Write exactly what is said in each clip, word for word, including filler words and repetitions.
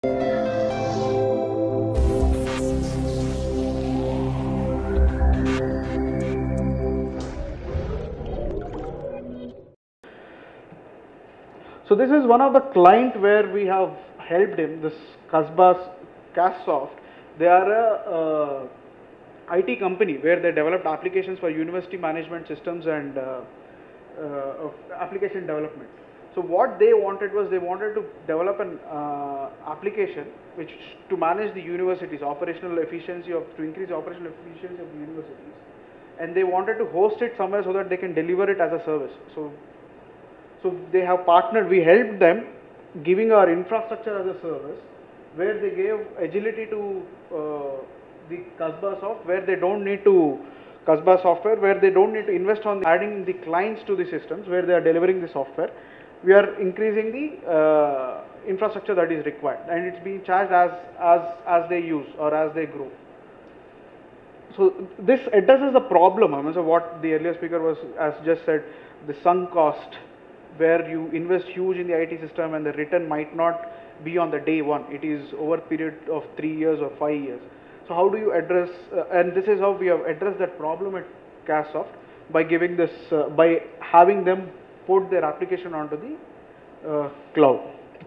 So this is one of the client where we have helped him, this Kasbah Castsoft. They are a uh, I T company where they developed applications for university management systems and uh, uh, application development. So what they wanted was they wanted to develop an uh, application which to manage the universities, operational efficiency of, to increase the operational efficiency of the universities, and they wanted to host it somewhere so that they can deliver it as a service. So So they have partnered, we helped them giving our infrastructure as a service, where they gave agility to uh, the Kasbah soft, where they don't need to, Kasbah software, where they don't need to invest on adding the clients to the systems, where they are delivering the software. We are increasing the uh, infrastructure that is required, and it's being charged as, as, as they use or as they grow. So this addresses the problem. I mean, so what the earlier speaker was, as just said, the sunk cost, where you invest huge in the I T system and the return might not be on the day one. It is over a period of three years or five years. So how do you address, uh, and this is how we have addressed that problem at Castsoft, by giving this, uh, by having them put their application onto the uh, cloud.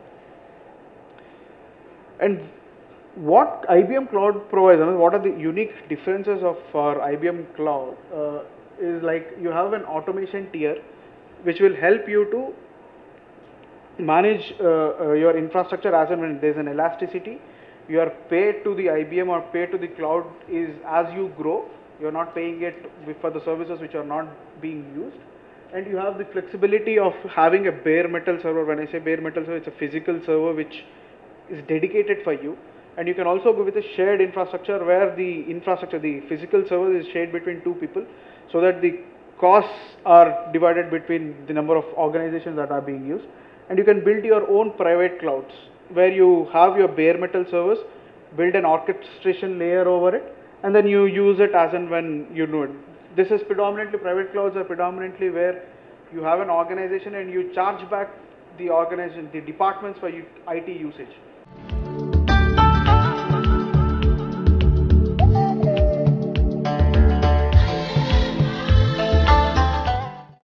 And what I B M Cloud provides, I mean, what are the unique differences of our I B M Cloud, uh, is like you have an automation tier which will help you to manage uh, uh, your infrastructure as and when there is an elasticity. You are paid to the I B M or paid to the cloud is as you grow. You are not paying it for the services which are not being used. And you have the flexibility of having a bare metal server. When I say bare metal server, it's a physical server which is dedicated for you. And you can also go with a shared infrastructure where the infrastructure, the physical server is shared between two people, so that the costs are divided between the number of organizations that are being used. And you can build your own private clouds where you have your bare metal servers, build an orchestration layer over it, and then you use it as and when you know it. This is predominantly, private clouds are predominantly where you have an organization and you charge back the organization, the departments for I T usage.